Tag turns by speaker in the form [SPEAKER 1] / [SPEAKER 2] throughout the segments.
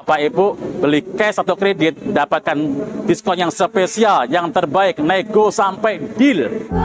[SPEAKER 1] Bapak Ibu beli cash atau kredit, dapatkan diskon yang spesial, yang terbaik, nego sampai deal.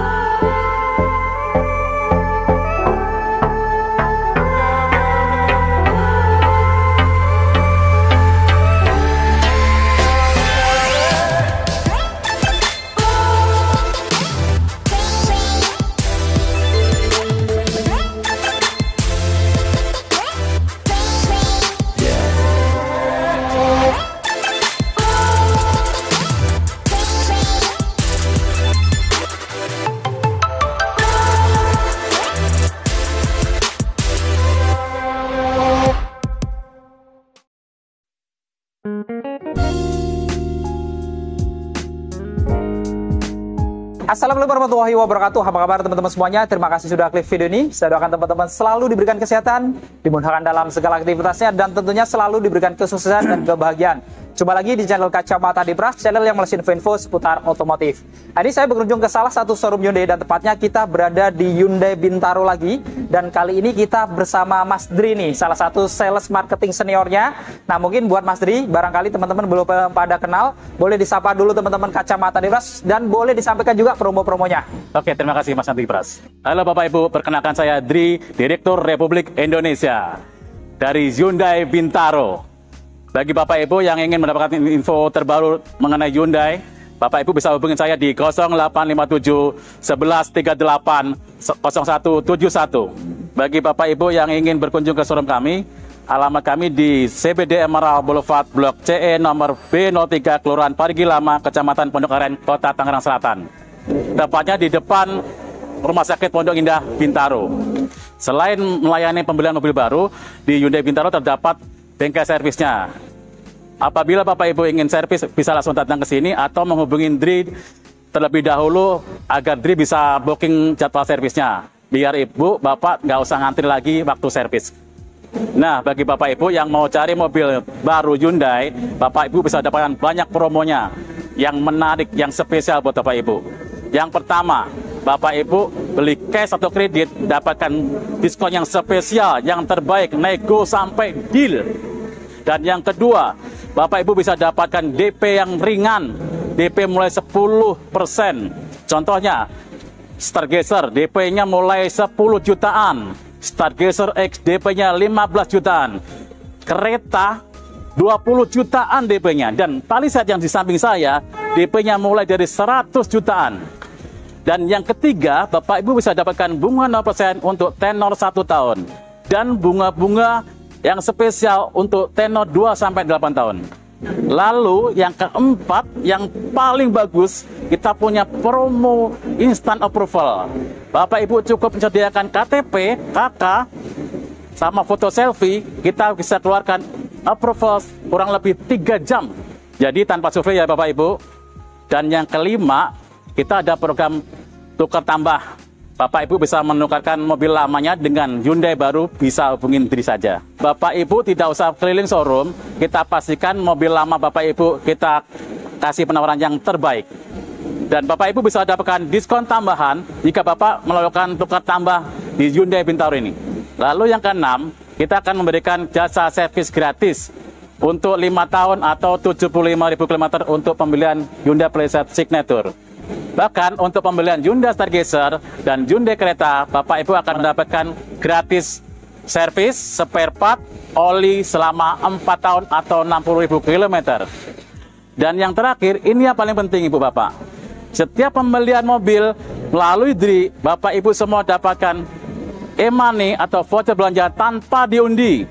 [SPEAKER 2] Assalamualaikum warahmatullahi wabarakatuh. Apa kabar teman-teman semuanya? Terima kasih sudah klik video ini. Saya doakan teman-teman selalu diberikan kesehatan, dimudahkan dalam segala aktivitasnya, dan tentunya selalu diberikan kesuksesan dan kebahagiaan. Coba lagi di channel Kacamata Dipras, channel yang melesi info seputar otomotif. Ini saya berkunjung ke salah satu showroom Hyundai, dan tepatnya kita berada di Hyundai Bintaro lagi. Dan kali ini kita bersama Mas Dri nih, salah satu sales marketing seniornya. Nah, mungkin buat Mas Dri, barangkali teman-teman belum pada kenal, boleh disapa dulu teman-teman Kacamata Dipras, dan boleh disampaikan juga promo-promonya.
[SPEAKER 1] Oke, terima kasih Mas Dipras. Halo Bapak Ibu, perkenalkan saya Dri, Direktur Republik Indonesia dari Hyundai Bintaro. Bagi Bapak Ibu yang ingin mendapatkan info terbaru mengenai Hyundai, Bapak Ibu bisa hubungi saya di 0857 1138 0171. Bagi Bapak Ibu yang ingin berkunjung ke showroom kami, alamat kami di CBD Emerald Boulevard Blok CE nomor B03 Kelurahan Parigi Lama, Kecamatan Pondok Aren, Kota Tangerang Selatan. Tepatnya di depan Rumah Sakit Pondok Indah Bintaro. Selain melayani pembelian mobil baru, di Hyundai Bintaro terdapat bengkel servisnya. Apabila Bapak Ibu ingin servis, bisa langsung datang ke sini atau menghubungi Dri terlebih dahulu agar Dri bisa booking jadwal servisnya. Biar Ibu, Bapak nggak usah ngantri lagi waktu servis. Nah, bagi Bapak Ibu yang mau cari mobil baru Hyundai, Bapak Ibu bisa dapatkan banyak promonya yang menarik, yang spesial buat Bapak Ibu. Yang pertama, Bapak Ibu beli cash atau kredit, dapatkan diskon yang spesial, yang terbaik, nego sampai deal. Dan yang kedua, Bapak Ibu bisa dapatkan DP yang ringan, DP mulai 10%. Contohnya, Stargazer DP-nya mulai 10 jutaan, Stargazer X DP-nya 15 jutaan, kereta 20 jutaan DP-nya, dan Palisade yang di samping saya DP-nya mulai dari 100 jutaan. Dan yang ketiga, Bapak Ibu bisa dapatkan bunga 0% untuk tenor 1 tahun. Dan bunga-bunga yang spesial untuk tenor 2-8 tahun. Lalu yang keempat, yang paling bagus, kita punya promo instant approval. Bapak Ibu cukup menyediakan KTP, KK, sama foto selfie, kita bisa keluarkan approval kurang lebih 3 jam. Jadi tanpa survei ya Bapak Ibu. Dan yang kelima, kita ada program tukar tambah. Bapak Ibu bisa menukarkan mobil lamanya dengan Hyundai baru, bisa hubungin Dri saja. Bapak Ibu tidak usah keliling showroom, kita pastikan mobil lama Bapak Ibu kita kasih penawaran yang terbaik. Dan Bapak Ibu bisa dapatkan diskon tambahan jika Bapak melakukan tukar tambah di Hyundai Bintaro ini. Lalu yang keenam, kita akan memberikan jasa servis gratis untuk 5 tahun atau 75.000 km untuk pembelian Hyundai Palisade Signature. Bahkan untuk pembelian Hyundai Stargazer dan Hyundai Kereta, Bapak Ibu akan mendapatkan gratis servis, spare part, oli selama 4 tahun atau 60.000 km. Dan yang terakhir, ini yang paling penting Ibu Bapak. Setiap pembelian mobil melalui Dri, Bapak Ibu semua dapatkan e-money atau voucher belanja tanpa diundi.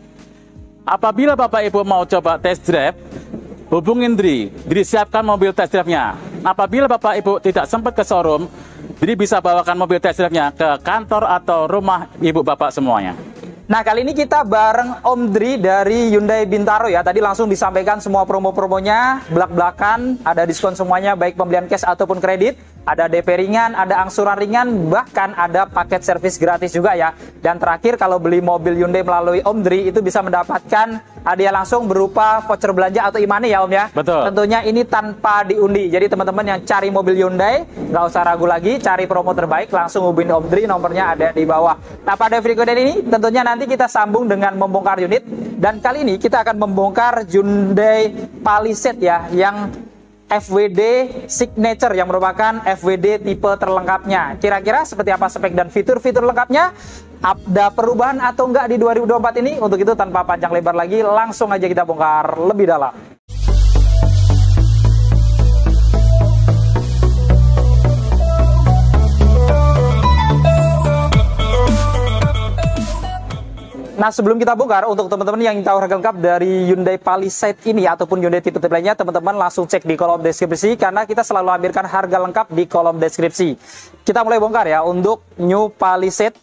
[SPEAKER 1] Apabila Bapak Ibu mau coba test drive, hubungin Dri. Dri siapkan mobil test drive-nya. Apabila Bapak Ibu tidak sempat ke showroom, Dri bisa bawakan mobil test drive-nya ke kantor atau rumah Ibu Bapak semuanya.
[SPEAKER 2] Nah, kali ini kita bareng Om Dri dari Hyundai Bintaro ya. Tadi langsung disampaikan semua promo-promonya, belak-belakan, ada diskon semuanya, baik pembelian cash ataupun kredit. ada DP ringan, ada angsuran ringan, bahkan ada paket servis gratis juga ya. Dan terakhir, kalau beli mobil Hyundai melalui Om Dri itu bisa mendapatkan hadiah langsung berupa voucher belanja atau e-money ya Om ya.
[SPEAKER 1] Betul.
[SPEAKER 2] Tentunya ini tanpa diundi. Jadi teman-teman yang cari mobil Hyundai nggak usah ragu lagi, cari promo terbaik, langsung hubungin Om Dri, nomornya ada di bawah. Nah, pada video ini tentunya nanti kita sambung dengan membongkar unit, dan kali ini kita akan membongkar Hyundai Palisade ya, yang FWD Signature, yang merupakan FWD tipe terlengkapnya. Kira-kira seperti apa spek dan fitur-fitur lengkapnya? Ada perubahan atau enggak di 2024 ini? Untuk itu tanpa panjang lebar lagi, langsung aja kita bongkar lebih dalam. Nah, sebelum kita bongkar, untuk teman-teman yang ingin tahu harga lengkap dari Hyundai Palisade ini ataupun Hyundai tipe-tipe lainnya, teman-teman langsung cek di kolom deskripsi, karena kita selalu hadirkan harga lengkap di kolom deskripsi. Kita mulai bongkar ya untuk New Palisade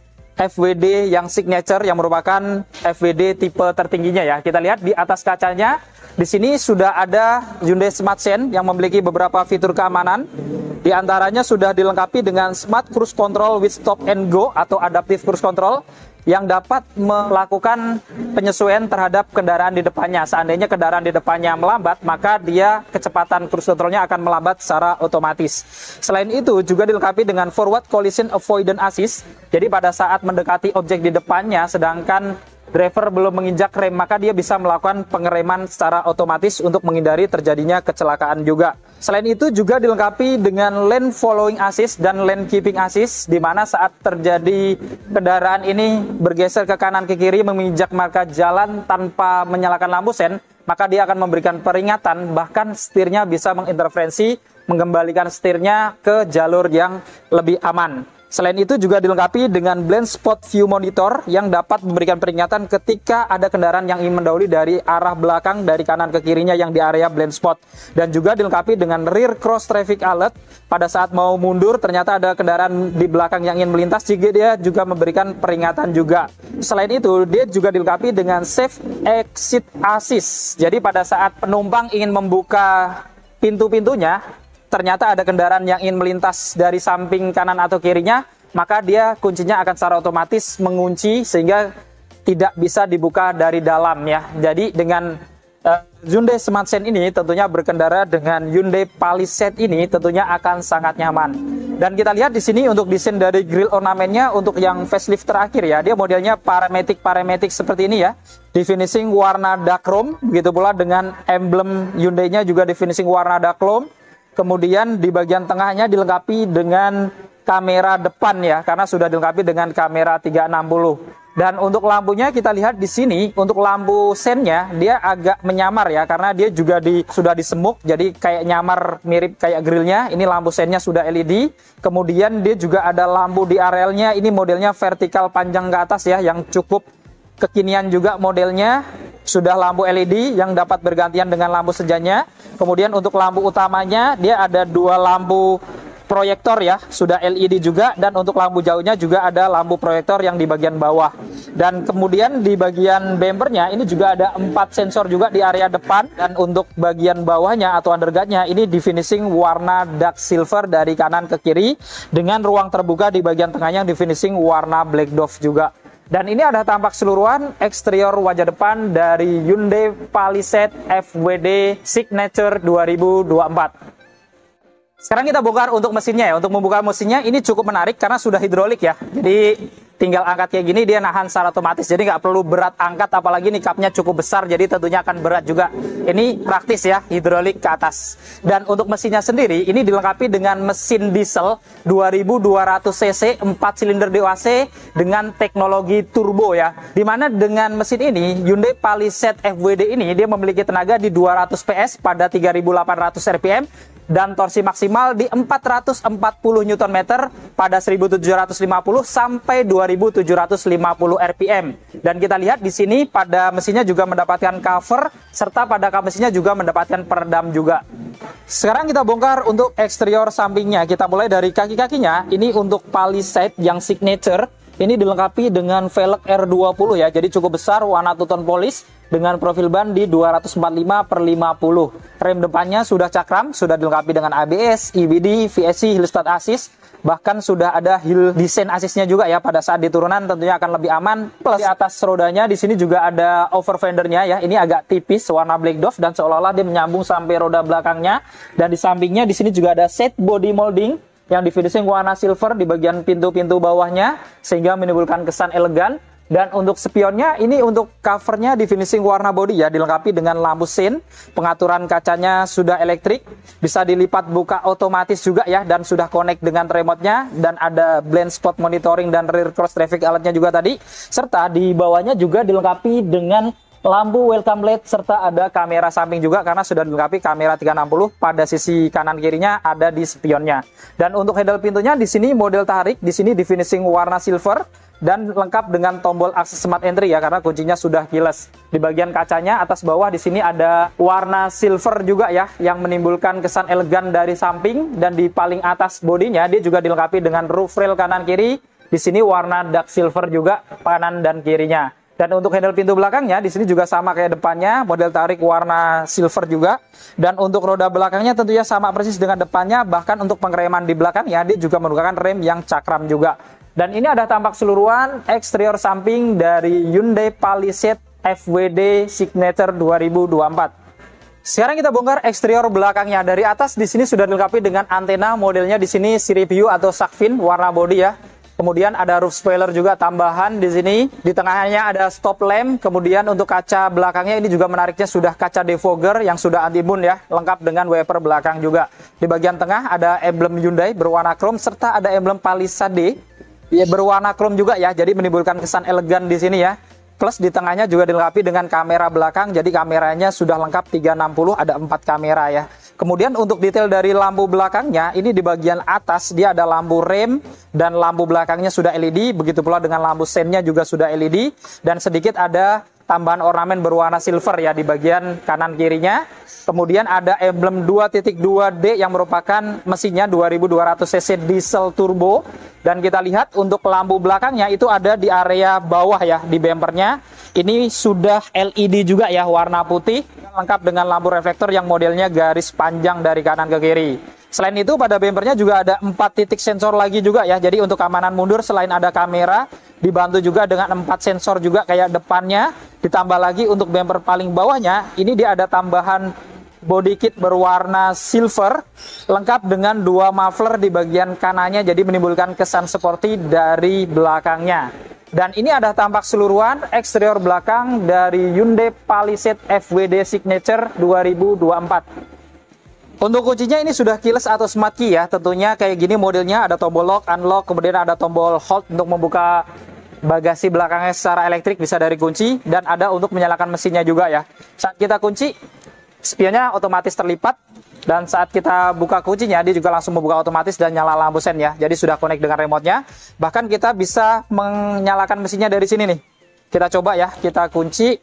[SPEAKER 2] FWD yang signature, yang merupakan FWD tipe tertingginya ya. Kita lihat di atas kacanya, di sini sudah ada Hyundai Smart Sense yang memiliki beberapa fitur keamanan. Di antaranya sudah dilengkapi dengan Smart Cruise Control with Stop and Go atau Adaptive Cruise Control, yang dapat melakukan penyesuaian terhadap kendaraan di depannya. Seandainya kendaraan di depannya melambat, maka dia kecepatan cruise controlnya akan melambat secara otomatis. Selain itu juga dilengkapi dengan Forward Collision Avoidance Assist. Jadi pada saat mendekati objek di depannya, sedangkan driver belum menginjak rem, maka dia bisa melakukan pengereman secara otomatis untuk menghindari terjadinya kecelakaan juga. Selain itu juga dilengkapi dengan Lane Following Assist dan Lane Keeping Assist, di mana saat terjadi kendaraan ini bergeser ke kanan ke kiri menginjak marka jalan tanpa menyalakan lampu sen, maka dia akan memberikan peringatan, bahkan setirnya bisa mengintervensi, mengembalikan setirnya ke jalur yang lebih aman. Selain itu juga dilengkapi dengan Blind Spot View Monitor yang dapat memberikan peringatan ketika ada kendaraan yang ingin mendahului dari arah belakang dari kanan ke kirinya yang di area blind spot. Dan juga dilengkapi dengan Rear Cross Traffic Alert, pada saat mau mundur ternyata ada kendaraan di belakang yang ingin melintas, juga dia juga memberikan peringatan juga. Selain itu dia juga dilengkapi dengan Safe Exit Assist. Jadi pada saat penumpang ingin membuka pintu-pintunya, ternyata ada kendaraan yang ingin melintas dari samping kanan atau kirinya, maka dia kuncinya akan secara otomatis mengunci sehingga tidak bisa dibuka dari dalam ya. Jadi dengan Hyundai Smart Sense ini tentunya berkendara dengan Hyundai Palisade ini tentunya akan sangat nyaman. Dan kita lihat di sini untuk desain dari grill ornamennya untuk yang facelift terakhir ya, dia modelnya parametik seperti ini ya. Di finishing warna dark chrome, begitu pula dengan emblem Hyundai-nya juga di finishing warna dark chrome. Kemudian di bagian tengahnya dilengkapi dengan kamera depan ya, karena sudah dilengkapi dengan kamera 360. Dan untuk lampunya kita lihat di sini, untuk lampu sennya dia agak menyamar ya, karena dia juga sudah disemuk, jadi kayak nyamar mirip kayak grillnya. Ini lampu sennya sudah LED. Kemudian dia juga ada lampu di arealnya, ini modelnya vertikal panjang ke atas ya, yang cukup kekinian juga modelnya. Sudah lampu LED yang dapat bergantian dengan lampu sejanya. Kemudian untuk lampu utamanya dia ada dua lampu proyektor ya, sudah LED juga. Dan untuk lampu jauhnya juga ada lampu proyektor yang di bagian bawah. Dan kemudian di bagian bumpernya ini juga ada 4 sensor juga di area depan. Dan untuk bagian bawahnya atau underguardnya ini di finishing warna dark silver dari kanan ke kiri, dengan ruang terbuka di bagian tengahnya yang di finishing warna black dove juga. Dan ini ada tampak keseluruhan eksterior wajah depan dari Hyundai Palisade FWD Signature 2024. Sekarang kita bongkar untuk mesinnya ya. Untuk membuka mesinnya ini cukup menarik karena sudah hidrolik ya. Jadi tinggal angkat kayak gini, dia nahan secara otomatis. Jadi nggak perlu berat angkat, apalagi nih kapnya cukup besar, jadi tentunya akan berat juga. Ini praktis ya, hidrolik ke atas. Dan untuk mesinnya sendiri, ini dilengkapi dengan mesin diesel 2200 cc 4 silinder DOHC dengan teknologi turbo ya. Dimana dengan mesin ini, Hyundai Palisade FWD ini dia memiliki tenaga di 200 PS pada 3800 rpm. Dan torsi maksimal di 440 Nm pada 1750 sampai 2750 rpm. Dan kita lihat di sini pada mesinnya juga mendapatkan cover, serta pada kap mesinnya juga mendapatkan peredam juga. Sekarang kita bongkar untuk eksterior sampingnya. Kita mulai dari kaki-kakinya. Ini untuk Palisade yang signature Ini dilengkapi dengan velg R20 ya, jadi cukup besar, warna two-tone polish dengan profil ban di 245/50. Rem depannya sudah cakram, sudah dilengkapi dengan ABS, EBD, VSC, Hill Start Assist. Bahkan sudah ada hill design assistnya juga ya, pada saat diturunan tentunya akan lebih aman. Plus di atas rodanya di sini juga ada over fendernya ya, ini agak tipis warna black dove dan seolah-olah dia menyambung sampai roda belakangnya. Dan di sampingnya di sini juga ada set body molding yang di finishing warna silver di bagian pintu-pintu bawahnya sehingga menimbulkan kesan elegan. Dan untuk spionnya ini untuk covernya di finishing warna body ya, dilengkapi dengan lampu sein, pengaturan kacanya sudah elektrik, bisa dilipat buka otomatis juga ya, dan sudah connect dengan remote-nya, dan ada blind spot monitoring dan rear cross traffic alertnya juga tadi, serta di bawahnya juga dilengkapi dengan lampu welcome light serta ada kamera samping juga karena sudah dilengkapi kamera 360 pada sisi kanan kirinya ada di spionnya. Dan untuk handle pintunya di sini model tarik, di sini di finishing warna silver dan lengkap dengan tombol akses smart entry ya karena kuncinya sudah keyless. Di bagian kacanya atas bawah di sini ada warna silver juga ya yang menimbulkan kesan elegan dari samping, dan di paling atas bodinya dia juga dilengkapi dengan roof rail kanan kiri. Di sini warna dark silver juga kanan dan kirinya. Dan untuk handle pintu belakangnya di sini juga sama kayak depannya, model tarik warna silver juga. Dan untuk roda belakangnya tentunya sama persis dengan depannya, bahkan untuk pengereman di belakangnya dia juga menggunakan rem yang cakram juga. Dan ini ada tampak keseluruhan eksterior samping dari Hyundai Palisade FWD Signature 2024. Sekarang kita bongkar eksterior belakangnya. Dari atas di sini sudah dilengkapi dengan antena, modelnya di sini Sirip View atau shark fin warna body ya. Kemudian ada roof spoiler juga tambahan di sini. Di tengahnya ada stop lamp. Kemudian untuk kaca belakangnya ini juga menariknya sudah kaca defogger yang sudah anti bun ya, lengkap dengan wiper belakang juga. Di bagian tengah ada emblem Hyundai berwarna chrome serta ada emblem Palisade ya berwarna chrome juga ya. Jadi menimbulkan kesan elegan di sini ya. Plus di tengahnya juga dilengkapi dengan kamera belakang. Jadi kameranya sudah lengkap 360, ada 4 kamera ya. Kemudian untuk detail dari lampu belakangnya, ini di bagian atas dia ada lampu rem dan lampu belakangnya sudah LED, begitu pula dengan lampu seinnya juga sudah LED, dan sedikit ada tambahan ornamen berwarna silver ya di bagian kanan kirinya. Kemudian ada emblem 2.2D yang merupakan mesinnya 2200 cc diesel turbo, dan kita lihat untuk lampu belakangnya itu ada di area bawah ya di bempernya. Ini sudah LED juga ya warna putih, lengkap dengan lampu reflektor yang modelnya garis panjang dari kanan ke kiri. Selain itu pada bempernya juga ada 4 titik sensor lagi juga ya. Jadi untuk keamanan mundur selain ada kamera, dibantu juga dengan 4 sensor juga kayak depannya. Ditambah lagi untuk bemper paling bawahnya, ini dia ada tambahan body kit berwarna silver, lengkap dengan 2 muffler di bagian kanannya, jadi menimbulkan kesan sporty dari belakangnya. Dan ini ada tampak keseluruhan eksterior belakang dari Hyundai Palisade FWD Signature 2024. Untuk kuncinya ini sudah keyless atau smart key ya, tentunya kayak gini modelnya, ada tombol lock, unlock, kemudian ada tombol hold untuk membuka bagasi belakangnya secara elektrik bisa dari kunci, dan ada untuk menyalakan mesinnya juga ya. Saat kita kunci, spionnya otomatis terlipat, dan saat kita buka kuncinya dia juga langsung membuka otomatis dan nyala lampu sen ya. Jadi sudah connect dengan remote-nya. Bahkan kita bisa menyalakan mesinnya dari sini nih. Kita coba ya, kita kunci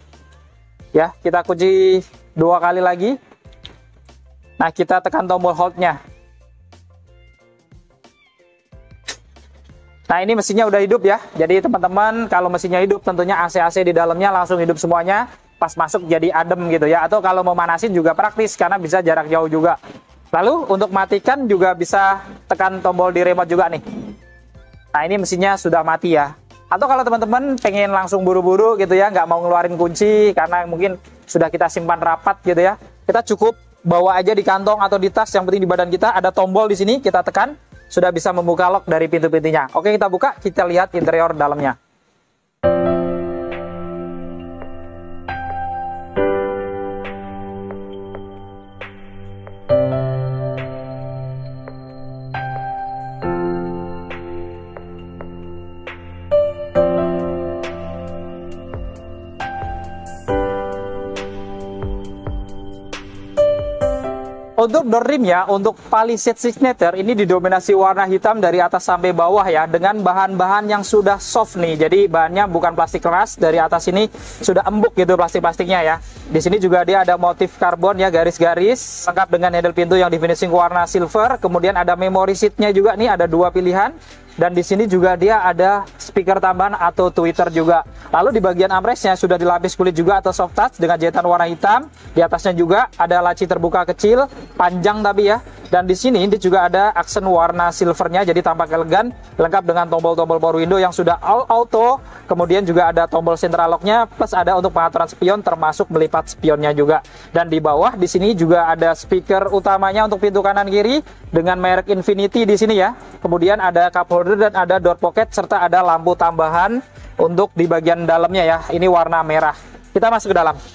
[SPEAKER 2] ya, kita kunci 2 kali lagi. Nah, kita tekan tombol hold-nya. Nah, ini mesinnya udah hidup ya. Jadi teman-teman kalau mesinnya hidup tentunya AC-AC di dalamnya langsung hidup semuanya. Pas masuk jadi adem gitu ya, atau kalau mau manasin juga praktis karena bisa jarak jauh juga. Lalu untuk matikan juga bisa tekan tombol di remote juga nih. Nah, ini mesinnya sudah mati ya. Atau kalau teman-teman pengen langsung buru-buru gitu ya, nggak mau ngeluarin kunci karena mungkin sudah kita simpan rapat gitu ya, kita cukup bawa aja di kantong atau di tas, yang penting di badan kita ada tombol di sini, kita tekan sudah bisa membuka lock dari pintu-pintunya. Oke, kita buka, kita lihat interior dalamnya. Untuk door rim ya, untuk Palisade Signature ini didominasi warna hitam dari atas sampai bawah ya, dengan bahan-bahan yang sudah soft nih. Jadi bahannya bukan plastik keras, dari atas ini sudah embuk gitu plastik-plastiknya ya. Di sini juga dia ada motif karbon ya, garis-garis, lengkap dengan handle pintu yang di finishing warna silver. Kemudian ada memory seatnya juga nih, ada 2 pilihan. Dan di sini juga dia ada speaker tambahan atau tweeter juga. Lalu di bagian armrestnya sudah dilapis kulit juga atau soft touch dengan jahitan warna hitam. Di atasnya juga ada laci terbuka kecil, panjang tapi ya. Dan di sini dia juga ada aksen warna silvernya, jadi tampak elegan, lengkap dengan tombol-tombol power window yang sudah all auto. Kemudian juga ada tombol central lock-nya, plus ada untuk pengaturan spion termasuk melipat spionnya juga. Dan di bawah di sini juga ada speaker utamanya untuk pintu kanan kiri dengan merek Infinity di sini ya. Kemudian ada cup holder dan ada door pocket serta ada lampu tambahan untuk di bagian dalamnya ya. Ini warna merah. Kita masuk ke dalam.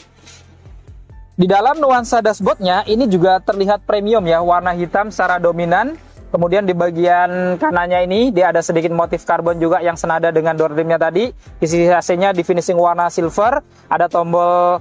[SPEAKER 2] Di dalam nuansa dashboardnya ini juga terlihat premium ya, warna hitam secara dominan. Kemudian di bagian kanannya ini dia ada sedikit motif karbon juga yang senada dengan door trimnya tadi. Di sisi AC-nya di finishing warna silver, ada tombol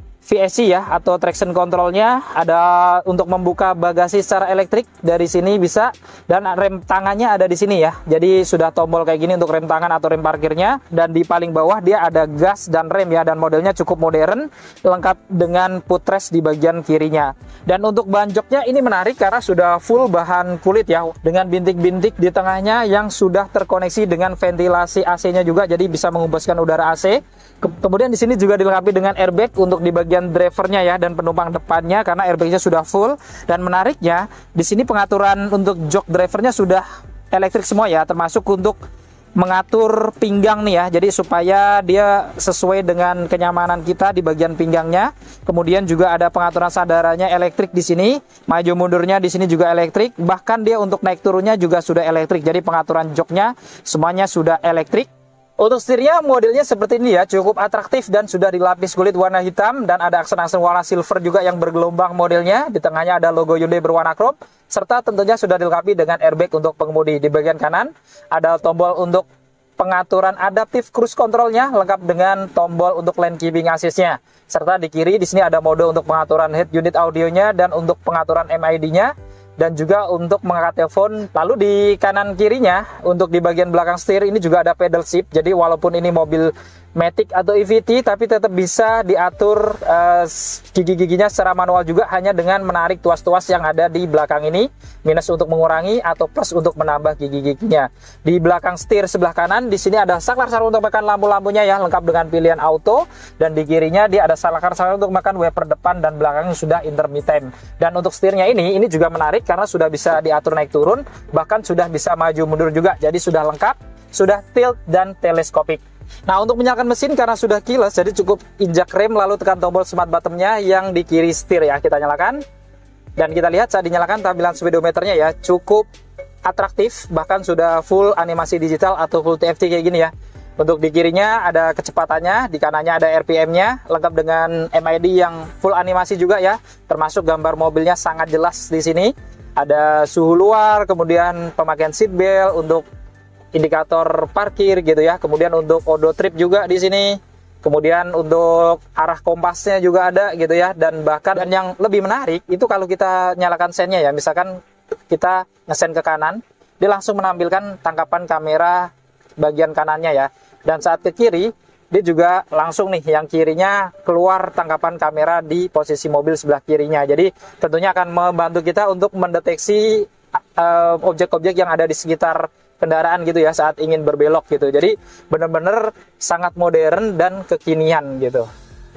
[SPEAKER 2] VSC ya atau traction controlnya, ada untuk membuka bagasi secara elektrik dari sini bisa, dan rem tangannya ada di sini ya. Jadi sudah tombol kayak gini untuk rem tangan atau rem parkirnya, dan di paling bawah dia ada gas dan rem ya, dan modelnya cukup modern lengkap dengan footrest di bagian kirinya. Dan untuk ban joknya ini menarik karena sudah full bahan kulit ya, dengan bintik-bintik di tengahnya yang sudah terkoneksi dengan ventilasi AC-nya juga, jadi bisa menghembuskan udara AC. Kemudian di sini juga dilengkapi dengan airbag untuk di bagian drivernya ya dan penumpang depannya karena airbagnya sudah full. Dan menariknya di sini pengaturan untuk jok drivernya sudah elektrik semua ya, termasuk untuk mengatur pinggang nih ya, jadi supaya dia sesuai dengan kenyamanan kita di bagian pinggangnya. Kemudian juga ada pengaturan sandarannya elektrik di sini, maju mundurnya di sini juga elektrik, bahkan dia untuk naik turunnya juga sudah elektrik. Jadi pengaturan joknya semuanya sudah elektrik. Untuk setirnya modelnya seperti ini ya, cukup atraktif dan sudah dilapis kulit warna hitam dan ada aksen-aksen warna silver juga yang bergelombang modelnya. Di tengahnya ada logo Hyundai berwarna chrome serta tentunya sudah dilengkapi dengan airbag untuk pengemudi. Di bagian kanan ada tombol untuk pengaturan adaptif cruise controlnya lengkap dengan tombol untuk lane keeping assist-nya. Serta di kiri di sini ada mode untuk pengaturan head unit audionya dan untuk pengaturan MID-nya. Dan juga untuk mengangkat telepon. Lalu di kanan kirinya untuk di bagian belakang setir ini juga ada pedal shift. Jadi walaupun ini mobil Matic atau EVT tapi tetap bisa diatur gigi-giginya secara manual juga, hanya dengan menarik tuas-tuas yang ada di belakang ini, minus untuk mengurangi atau plus untuk menambah gigi-giginya. Di belakang setir sebelah kanan di sini ada saklar-saklar untuk menekan lampu-lampunya ya, lengkap dengan pilihan auto, dan di kirinya dia ada saklar-saklar untuk menekan wiper depan dan belakangnya sudah intermittent. Dan untuk setirnya ini juga menarik karena sudah bisa diatur naik turun, bahkan sudah bisa maju mundur juga. Jadi sudah lengkap, sudah tilt dan teleskopik. Nah, untuk menyalakan mesin karena sudah keyless, jadi cukup injak rem lalu tekan tombol smart buttonnya yang di kiri setir ya. Kita nyalakan dan kita lihat saat dinyalakan tampilan speedometernya ya cukup atraktif, bahkan sudah full animasi digital atau full TFT kayak gini ya. Untuk di kirinya ada kecepatannya, di kanannya ada RPM-nya lengkap dengan MID yang full animasi juga ya, termasuk gambar mobilnya sangat jelas di sini. Ada suhu luar, kemudian pemakaian seatbelt untuk indikator parkir gitu ya. Kemudian untuk odo trip juga di sini. Kemudian untuk arah kompasnya juga ada gitu ya. Dan bahkan yang lebih menarik itu kalau kita nyalakan sennya ya, misalkan kita ngesen ke kanan, dia langsung menampilkan tangkapan kamera bagian kanannya ya. Dan saat ke kiri, dia juga langsung nih yang kirinya keluar tangkapan kamera di posisi mobil sebelah kirinya. Jadi tentunya akan membantu kita untuk mendeteksi objek-objek yang ada di sekitar kendaraan gitu ya saat ingin berbelok gitu. Jadi benar-benar sangat modern dan kekinian gitu.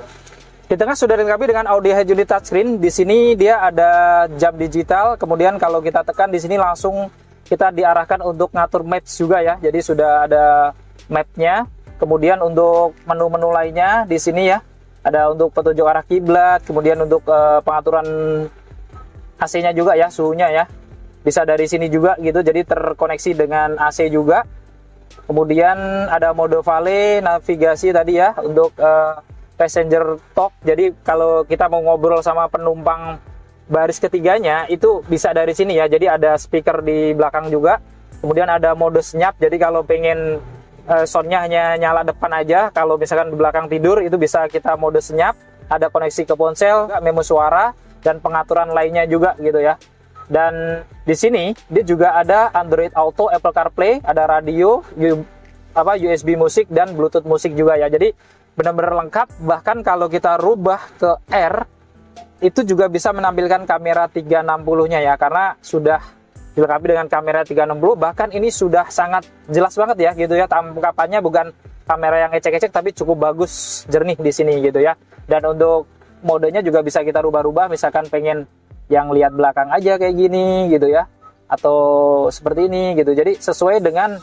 [SPEAKER 2] Di tengah sudah dilengkapi dengan audio head unit touchscreen. Di sini dia ada jam digital. Kemudian kalau kita tekan di sini langsung kita diarahkan untuk ngatur maps juga ya. Jadi sudah ada mapnya. Kemudian untuk menu-menu lainnya di sini ya ada untuk petunjuk arah kiblat. Kemudian untuk pengaturan AC-nya juga ya, suhunya ya. Bisa dari sini juga gitu, jadi terkoneksi dengan AC juga. Kemudian ada mode valet, navigasi tadi ya untuk passenger talk. Jadi kalau kita mau ngobrol sama penumpang baris ketiganya itu bisa dari sini ya. Jadi ada speaker di belakang juga. Kemudian ada mode senyap. Jadi kalau pengen soundnya hanya nyala depan aja, kalau misalkan di belakang tidur itu bisa kita mode senyap. Ada koneksi ke ponsel, memo suara dan pengaturan lainnya juga gitu ya. Dan di sini dia juga ada Android Auto, Apple CarPlay, ada radio, USB musik dan Bluetooth musik juga ya. Jadi benar-benar lengkap. Bahkan kalau kita rubah ke R itu juga bisa menampilkan kamera 360-nya ya, karena sudah dilengkapi dengan kamera 360, bahkan ini sudah sangat jelas banget ya gitu ya, tangkapannya bukan kamera yang ecek-ecek tapi cukup bagus, jernih di sini gitu ya. Dan untuk modenya juga bisa kita rubah-rubah, misalkan pengen yang lihat belakang aja kayak gini gitu ya, atau seperti ini gitu. Jadi sesuai dengan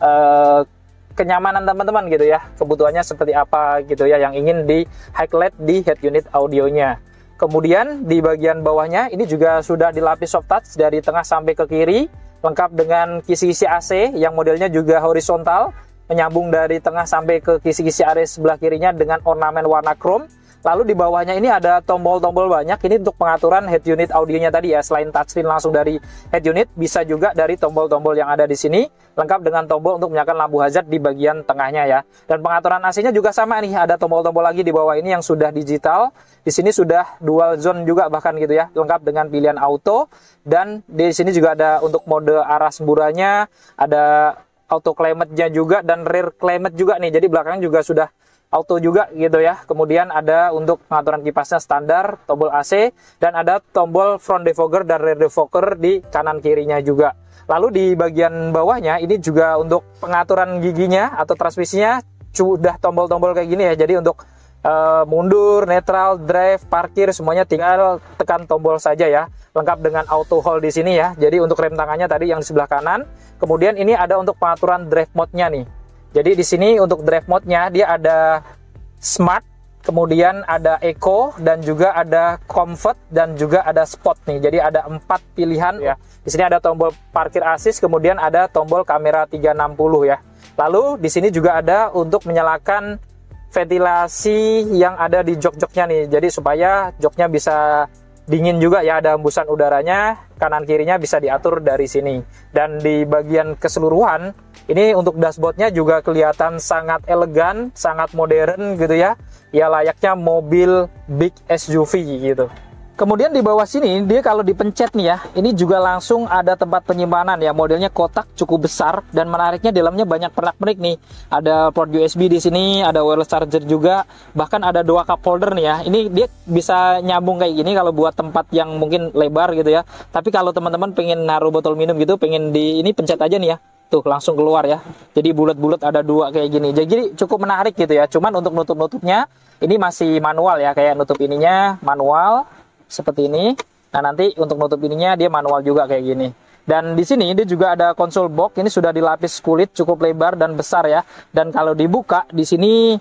[SPEAKER 2] kenyamanan teman-teman gitu ya, kebutuhannya seperti apa gitu ya, yang ingin di highlight di head unit audionya. Kemudian di bagian bawahnya ini juga sudah dilapis soft touch dari tengah sampai ke kiri, lengkap dengan kisi-kisi AC yang modelnya juga horizontal, menyambung dari tengah sampai ke kisi-kisi area sebelah kirinya dengan ornamen warna chrome. Lalu di bawahnya ini ada tombol-tombol banyak, ini untuk pengaturan head unit audionya tadi ya. Selain touchscreen langsung dari head unit, bisa juga dari tombol-tombol yang ada di sini, lengkap dengan tombol untuk menyalakan lampu hazard di bagian tengahnya ya. Dan pengaturan AC-nya juga sama nih, ada tombol-tombol lagi di bawah ini yang sudah digital. Di sini sudah dual zone juga bahkan gitu ya, lengkap dengan pilihan auto. Dan di sini juga ada untuk mode arah semburannya, ada auto climate-nya juga dan rear climate juga nih. Jadi belakang juga sudah auto juga gitu ya. Kemudian ada untuk pengaturan kipasnya standar, tombol AC, dan ada tombol front defogger dan rear defogger di kanan kirinya juga. Lalu di bagian bawahnya ini juga untuk pengaturan giginya atau transmisinya sudah tombol-tombol kayak gini ya. Jadi untuk mundur, netral, drive, parkir semuanya tinggal tekan tombol saja ya. Lengkap dengan auto hold di sini ya. Jadi untuk rem tangannya tadi yang di sebelah kanan. Kemudian ini ada untuk pengaturan drive mode-nya nih. Jadi di sini untuk drive mode-nya dia ada Smart, kemudian ada Eco, dan juga ada Comfort, dan juga ada Sport nih. Jadi ada 4 pilihan ya. Di sini ada tombol parkir assist, kemudian ada tombol kamera 360 ya. Lalu di sini juga ada untuk menyalakan ventilasi yang ada di jok-joknya nih. Jadi supaya joknya bisa dingin juga ya, ada hembusan udaranya, kanan kirinya bisa diatur dari sini. Dan di bagian keseluruhan ini untuk dashboardnya juga kelihatan sangat elegan, sangat modern gitu ya. Ya layaknya mobil big SUV gitu. Kemudian di bawah sini dia kalau dipencet nih ya, ini juga langsung ada tempat penyimpanan ya. Modelnya kotak cukup besar dan menariknya di dalamnya banyak pernak-pernik nih. Ada port USB di sini, ada wireless charger juga, bahkan ada 2 cup holder nih ya. Ini dia bisa nyambung kayak gini kalau buat tempat yang mungkin lebar gitu ya. Tapi kalau teman-teman pengen naruh botol minum gitu, pengen di ini pencet aja nih ya. Tuh langsung keluar ya. Jadi bulat-bulat ada 2 kayak gini. Jadi cukup menarik gitu ya. Cuman untuk nutup-nutupnya ini masih manual ya, kayak nutup ininya manual seperti ini. Nah, nanti untuk nutup ininya dia manual juga kayak gini. Dan di sini dia juga ada console box. Ini sudah dilapis kulit cukup lebar dan besar ya. Dan kalau dibuka di sini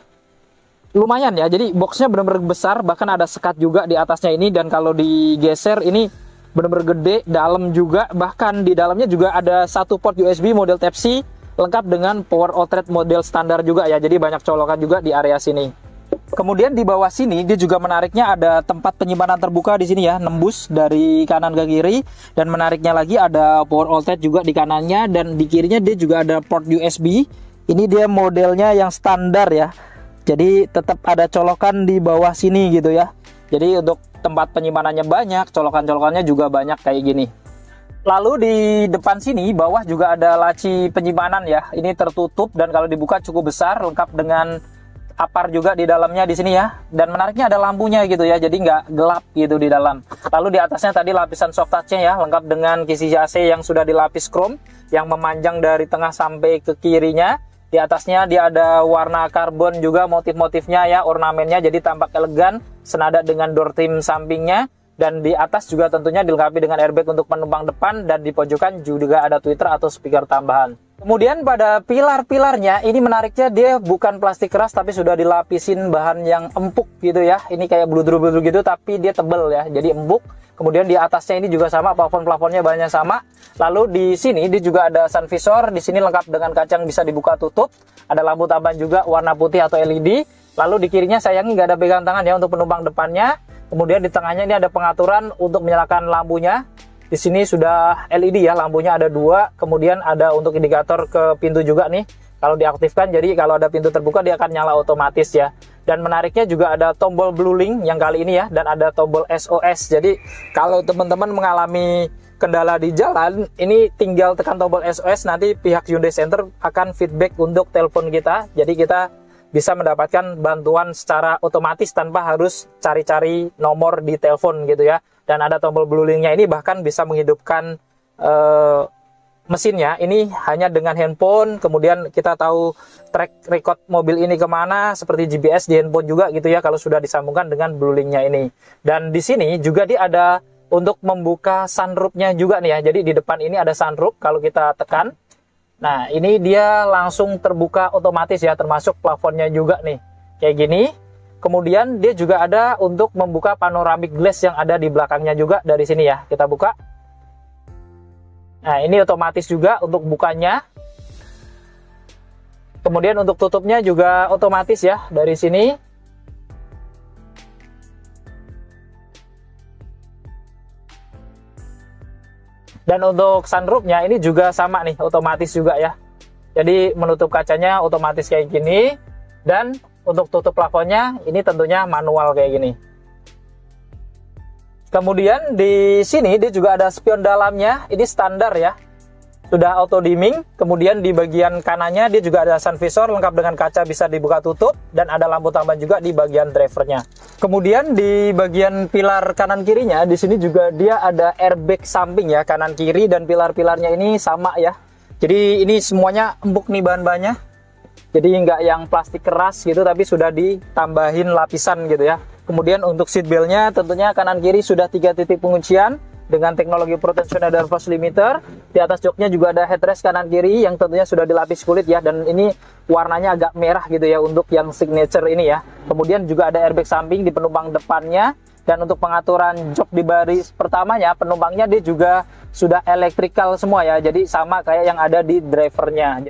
[SPEAKER 2] lumayan ya. Jadi boxnya benar-benar besar, bahkan ada sekat juga di atasnya ini. Dan kalau digeser ini benar-benar gede, dalam juga. Bahkan di dalamnya juga ada 1 port USB model Type-C, lengkap dengan power outlet model standar juga ya. Jadi banyak colokan juga di area sini. Kemudian di bawah sini dia juga menariknya ada tempat penyimpanan terbuka di sini ya, nembus dari kanan ke kiri. Dan menariknya lagi ada power outlet juga di kanannya, dan di kirinya dia juga ada port USB. Ini dia modelnya yang standar ya. Jadi tetap ada colokan di bawah sini gitu ya. Jadi untuk tempat penyimpanannya banyak, colokan-colokannya juga banyak kayak gini. Lalu di depan sini bawah juga ada laci penyimpanan ya. Ini tertutup dan kalau dibuka cukup besar, lengkap dengan apar juga di dalamnya di sini ya. Dan menariknya ada lampunya gitu ya, jadi nggak gelap gitu di dalam. Lalu di atasnya tadi lapisan soft touch-nya ya, lengkap dengan kisi AC yang sudah dilapis chrome yang memanjang dari tengah sampai ke kirinya. Di atasnya dia ada warna karbon juga motif-motifnya ya, ornamennya jadi tampak elegan, senada dengan door trim sampingnya. Dan di atas juga tentunya dilengkapi dengan airbag untuk penumpang depan, dan di pojokan juga ada tweeter atau speaker tambahan. Kemudian pada pilar-pilarnya ini menariknya dia bukan plastik keras tapi sudah dilapisin bahan yang empuk gitu ya. Ini kayak bludru-bludru gitu tapi dia tebel ya, jadi empuk. Kemudian di atasnya ini juga sama, plafon-plafonnya banyak sama. Lalu di sini dia juga ada sun visor, di sini lengkap dengan kaca yang bisa dibuka tutup. Ada lampu tambahan juga warna putih atau LED. Lalu di kirinya sayangnya nggak ada pegangan tangan ya untuk penumpang depannya. Kemudian di tengahnya ini ada pengaturan untuk menyalakan lampunya. Di sini sudah LED ya, lampunya ada 2. Kemudian ada untuk indikator ke pintu juga nih. Kalau diaktifkan, jadi kalau ada pintu terbuka dia akan nyala otomatis ya. Dan menariknya juga ada tombol Blue Link yang kali ini ya, dan ada tombol SOS. Jadi kalau teman-teman mengalami kendala di jalan, ini tinggal tekan tombol SOS, nanti pihak Hyundai Center akan feedback untuk telepon kita. Jadi kita bisa mendapatkan bantuan secara otomatis tanpa harus cari-cari nomor di telepon gitu ya. Dan ada tombol Blue Link-nya ini bahkan bisa menghidupkan mesinnya ini hanya dengan handphone, kemudian kita tahu track record mobil ini kemana, seperti GPS di handphone juga gitu ya, kalau sudah disambungkan dengan BlueLink-nya ini. Dan di sini juga dia ada untuk membuka sunroof-nya juga nih ya, jadi di depan ini ada sunroof, kalau kita tekan, nah ini dia langsung terbuka otomatis ya, termasuk plafonnya juga nih, kayak gini. Kemudian dia juga ada untuk membuka panoramic glass yang ada di belakangnya juga dari sini ya, kita buka. Nah, ini otomatis juga untuk bukanya. Kemudian untuk tutupnya juga otomatis ya dari sini. Dan untuk sunroofnya ini juga sama nih, otomatis juga ya. Jadi menutup kacanya otomatis kayak gini. Dan untuk tutup plafonnya ini tentunya manual kayak gini. Kemudian di sini dia juga ada spion dalamnya, ini standar ya, sudah auto dimming. Kemudian di bagian kanannya dia juga ada sun visor lengkap dengan kaca bisa dibuka tutup, dan ada lampu tambahan juga di bagian drivernya. Kemudian di bagian pilar kanan kirinya di sini juga dia ada airbag samping ya, kanan kiri, dan pilar-pilarnya ini sama ya. Jadi ini semuanya empuk nih bahan-bahannya. Jadi nggak yang plastik keras gitu, tapi sudah ditambahin lapisan gitu ya. Kemudian untuk seat belt-nya tentunya kanan kiri sudah 3 titik penguncian dengan teknologi protection dan force limiter. Di atas joknya juga ada headrest kanan kiri yang tentunya sudah dilapis kulit ya, dan ini warnanya agak merah gitu ya untuk yang signature ini ya. Kemudian juga ada airbag samping di penumpang depannya, dan untuk pengaturan jok di baris pertamanya penumpangnya dia juga sudah electrical semua ya. Jadi sama kayak yang ada di drivernya.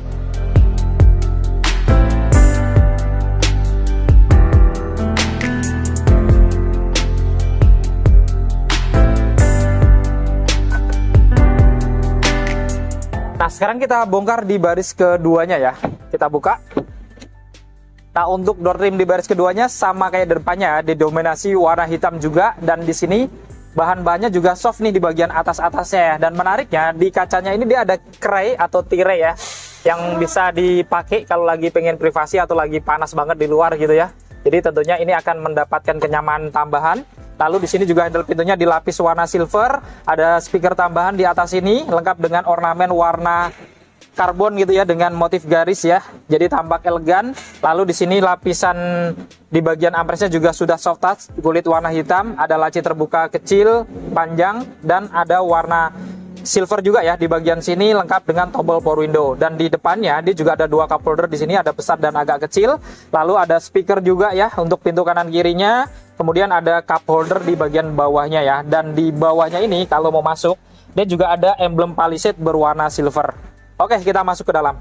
[SPEAKER 2] Nah, sekarang kita bongkar di baris keduanya ya. Kita buka. Nah, untuk door trim di baris keduanya sama kayak depannya, didominasi warna hitam juga, dan di sini bahan-bahannya juga soft nih di bagian atas-atasnya ya. Dan menariknya di kacanya ini dia ada cray atau tirai ya, yang bisa dipakai kalau lagi pengen privasi atau lagi panas banget di luar gitu ya. Jadi tentunya ini akan mendapatkan kenyamanan tambahan. Lalu di sini juga handle pintunya dilapis warna silver, ada speaker tambahan di atas ini lengkap dengan ornamen warna karbon gitu ya, dengan motif garis ya. Jadi tampak elegan. Lalu di sini lapisan di bagian ampresnya juga sudah soft touch, kulit warna hitam, ada laci terbuka kecil, panjang, dan ada warna silver juga ya di bagian sini, lengkap dengan tombol power window. Dan di depannya dia juga ada 2 cup holder di sini, ada besar dan agak kecil. Lalu ada speaker juga ya untuk pintu kanan kirinya. Kemudian ada cup holder di bagian bawahnya ya. Dan di bawahnya ini kalau mau masuk, dia juga ada emblem Palisade berwarna silver. Oke, kita masuk ke dalam.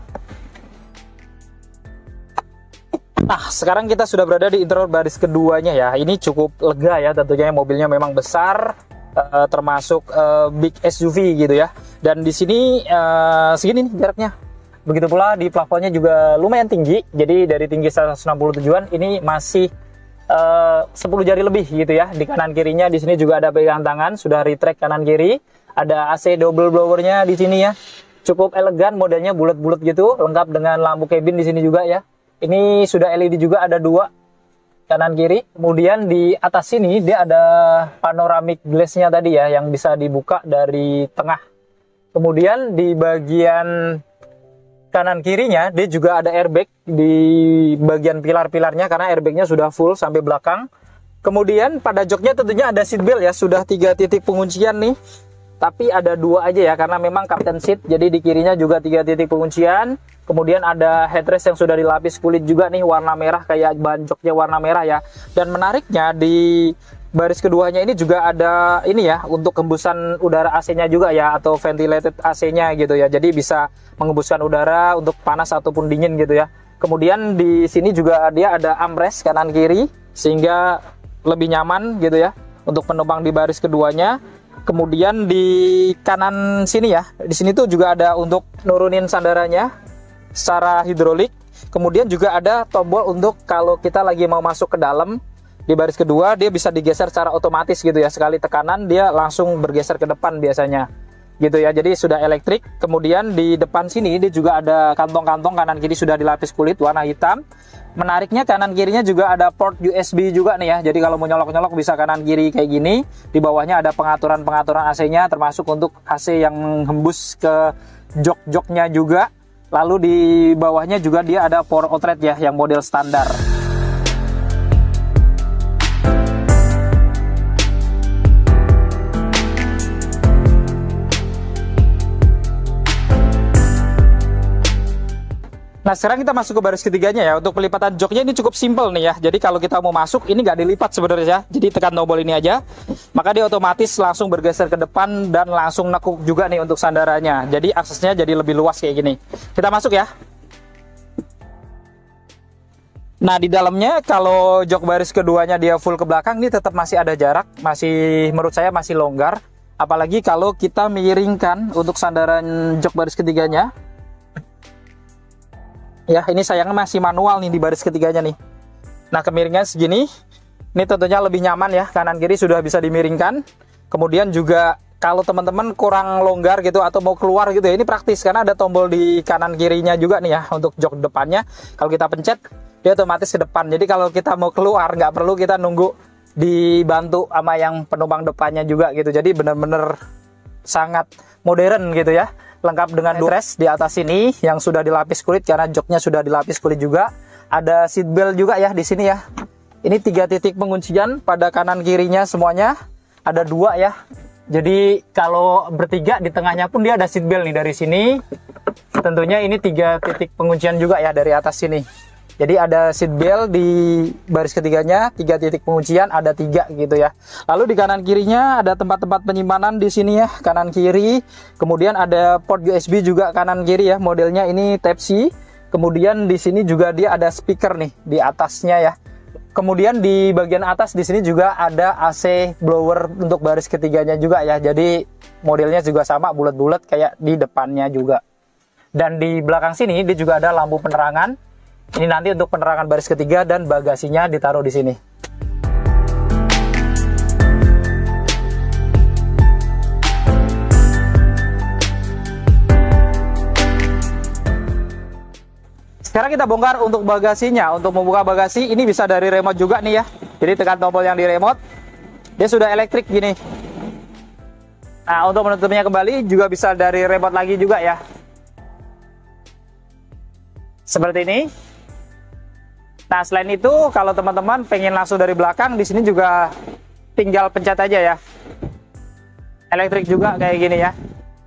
[SPEAKER 2] Nah, sekarang kita sudah berada di interior baris keduanya ya. Ini cukup lega ya, tentunya mobilnya memang besar, termasuk big SUV gitu ya. Dan di sini segini nih jaraknya. Begitu pula di plafonnya juga lumayan tinggi. Jadi dari tinggi 167-an ini masih 10 jari lebih gitu ya. Di kanan kirinya di sini juga ada pegangan tangan, sudah retract kanan kiri. Ada AC double blowernya di sini ya. Cukup elegan, modelnya bulat-bulat gitu, lengkap dengan lampu cabin di sini juga ya. Ini sudah LED juga, ada 2 kanan kiri. Kemudian di atas sini dia ada panoramic glass-nya tadi ya, yang bisa dibuka dari tengah. Kemudian di bagian kanan kirinya dia juga ada airbag di bagian pilar-pilarnya, karena airbagnya sudah full sampai belakang. Kemudian pada joknya tentunya ada seat belt ya, sudah 3 titik penguncian nih, tapi ada 2 aja ya karena memang captain seat. Jadi di kirinya juga 3 titik penguncian. Kemudian ada headrest yang sudah dilapis kulit juga nih, warna merah, kayak ban joknya warna merah ya. Dan menariknya di baris keduanya ini juga ada ini ya, untuk hembusan udara AC-nya juga ya, atau ventilated AC-nya gitu ya. Jadi bisa menghembuskan udara untuk panas ataupun dingin gitu ya. Kemudian di sini juga dia ada armrest kanan kiri sehingga lebih nyaman gitu ya untuk penumpang di baris keduanya. Kemudian di kanan sini ya, di sini tuh juga ada untuk nurunin sandarannya secara hidrolik. Kemudian juga ada tombol untuk kalau kita lagi mau masuk ke dalam di baris kedua, dia bisa digeser secara otomatis gitu ya. Sekali tekanan dia langsung bergeser ke depan biasanya. gitu ya. Jadi sudah elektrik. Kemudian di depan sini dia juga ada kantong-kantong, kanan kiri sudah dilapis kulit warna hitam. Menariknya kanan kirinya juga ada port USB juga nih ya. Jadi kalau mau nyolok-nyolok bisa kanan kiri kayak gini. Di bawahnya ada pengaturan-pengaturan AC-nya, termasuk untuk AC yang hembus ke jok-joknya juga. Lalu di bawahnya juga dia ada power outlet ya, yang model standar. Nah, sekarang kita masuk ke baris ketiganya ya. Untuk pelipatan joknya ini cukup simple nih ya. Jadi kalau kita mau masuk, ini nggak dilipat sebenarnya ya. Jadi tekan tombol ini aja, maka dia otomatis langsung bergeser ke depan dan langsung nekuk juga nih untuk sandarannya. Jadi aksesnya jadi lebih luas kayak gini. Kita masuk ya. Nah, di dalamnya kalau jok baris keduanya dia full ke belakang, ini tetap masih ada jarak. Masih, menurut saya masih longgar. Apalagi kalau kita miringkan untuk sandaran jok baris ketiganya. Ya, ini sayangnya masih manual nih di baris ketiganya nih. Nah, kemiringan segini. Ini tentunya lebih nyaman ya. Kanan kiri sudah bisa dimiringkan. Kemudian juga kalau teman-teman kurang longgar gitu atau mau keluar gitu ya, ini praktis karena ada tombol di kanan kirinya juga nih ya untuk jok depannya. Kalau kita pencet, dia otomatis ke depan. Jadi kalau kita mau keluar nggak perlu kita nunggu dibantu sama yang penumpang depannya juga gitu. Jadi bener-bener sangat modern gitu ya. Lengkap dengan headrest di atas sini yang sudah dilapis kulit karena joknya sudah dilapis kulit juga. Ada seat belt juga ya di sini ya. Ini 3 titik penguncian pada kanan kirinya semuanya. Ada 2 ya. Jadi kalau bertiga di tengahnya pun dia ada seat belt nih dari sini. Tentunya ini 3 titik penguncian juga ya dari atas sini. Jadi ada seat belt di baris ketiganya, 3 titik penguncian, ada 3 gitu ya. Lalu di kanan kirinya ada tempat-tempat penyimpanan di sini ya, kanan kiri. Kemudian ada port USB juga kanan kiri ya, modelnya ini Type-C. Kemudian di sini juga dia ada speaker nih di atasnya ya. Kemudian di bagian atas di sini juga ada AC blower untuk baris ketiganya juga ya. Jadi modelnya juga sama, bulat-bulat kayak di depannya juga. Dan di belakang sini dia juga ada lampu penerangan. Ini nanti untuk penerangan baris ketiga dan bagasinya ditaruh di sini. Sekarang kita bongkar untuk bagasinya. Untuk membuka bagasi ini bisa dari remote juga nih ya. Jadi tekan tombol yang di remote. Dia sudah elektrik gini. Nah, untuk menutupnya kembali juga bisa dari remote lagi juga ya. Seperti ini. Nah, selain itu kalau teman-teman pengen langsung dari belakang, di sini juga tinggal pencet aja ya. Elektrik juga kayak gini ya.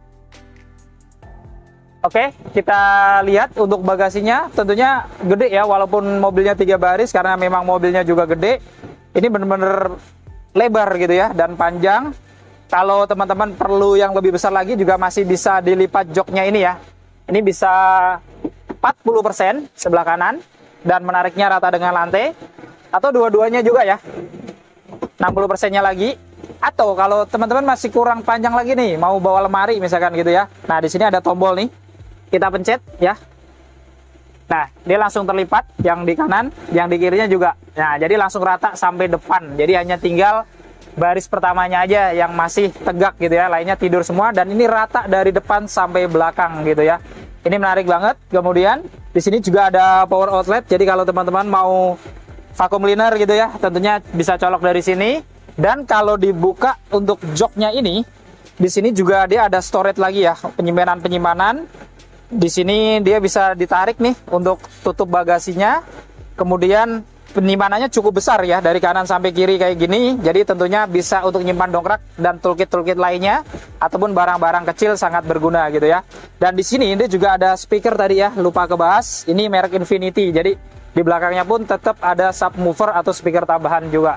[SPEAKER 2] Oke, kita lihat untuk bagasinya. Tentunya gede ya, walaupun mobilnya 3 baris karena memang mobilnya juga gede. Ini bener-bener lebar gitu ya dan panjang. Kalau teman-teman perlu yang lebih besar lagi juga masih bisa dilipat joknya ini ya. Ini bisa 40% sebelah kanan. Dan menariknya rata dengan lantai, atau dua-duanya juga ya, 60%-nya lagi. Atau kalau teman-teman masih kurang panjang lagi nih, mau bawa lemari misalkan gitu ya. Nah, di sini ada tombol nih, kita pencet ya. Nah, dia langsung terlipat yang di kanan, yang di kirinya juga. Nah, jadi langsung rata sampai depan. Jadi hanya tinggal baris pertamanya aja yang masih tegak gitu ya, lainnya tidur semua. Dan ini rata dari depan sampai belakang gitu ya. Ini menarik banget. Kemudian di sini juga ada power outlet. Jadi kalau teman-teman mau vacuum cleaner gitu ya, tentunya bisa colok dari sini. Dan kalau dibuka untuk joknya ini, di sini juga dia ada storage lagi ya, penyimpanan. Di sini dia bisa ditarik nih untuk tutup bagasinya. Kemudian penyimpanannya cukup besar ya, dari kanan sampai kiri kayak gini. Jadi tentunya bisa untuk nyimpan dongkrak dan toolkit-toolkit lainnya ataupun barang-barang kecil, sangat berguna gitu ya. Dan di sini dia juga ada speaker tadi ya, lupa kebahas. Ini merek Infinity. Jadi di belakangnya pun tetap ada subwoofer atau speaker tambahan juga.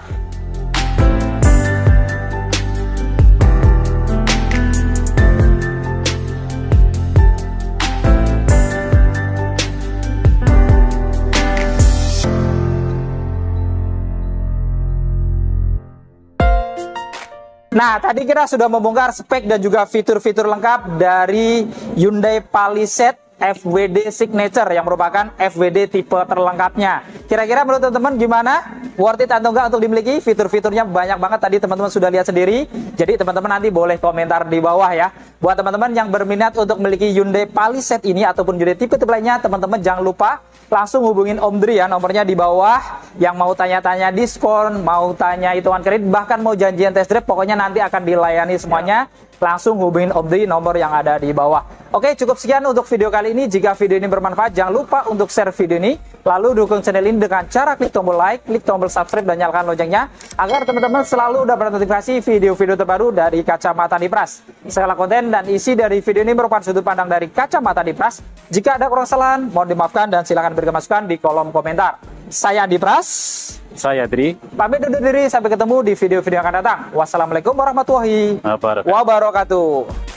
[SPEAKER 2] Nah, tadi kita sudah membongkar spek dan juga fitur-fitur lengkap dari Hyundai Palisade FWD Signature yang merupakan FWD tipe terlengkapnya. Kira-kira menurut teman-teman gimana? Worth it atau enggak untuk dimiliki? Fitur-fiturnya banyak banget tadi teman-teman sudah lihat sendiri. Jadi teman-teman nanti boleh komentar di bawah ya. Buat teman-teman yang berminat untuk memiliki Hyundai Palisade ini ataupun Hyundai tipe-tipe lainnya, teman-teman jangan lupa langsung hubungin Om Dri ya, nomornya di bawah. Yang mau tanya-tanya diskon, mau tanya hitungan kredit, bahkan mau janjian test drive, pokoknya nanti akan dilayani semuanya. Langsung hubungin Om Dri, nomor yang ada di bawah. Oke, cukup sekian untuk video kali ini. Jika video ini bermanfaat, jangan lupa untuk share video ini. Lalu dukung channel ini dengan cara klik tombol like, klik tombol subscribe, dan nyalakan loncengnya. Agar teman-teman selalu dapat notifikasi video-video terbaru dari Kacamata Dipras. Segala konten dan isi dari video ini merupakan sudut pandang dari Kacamata Dipras. Jika ada kurang kesalahan, mohon dimaafkan dan silakan berikan masukan di kolom komentar. Saya Dipras.
[SPEAKER 1] Saya Dri.
[SPEAKER 2] Pamit undur diri, sampai ketemu di video-video yang akan datang. Wassalamualaikum warahmatullahi wabarakatuh.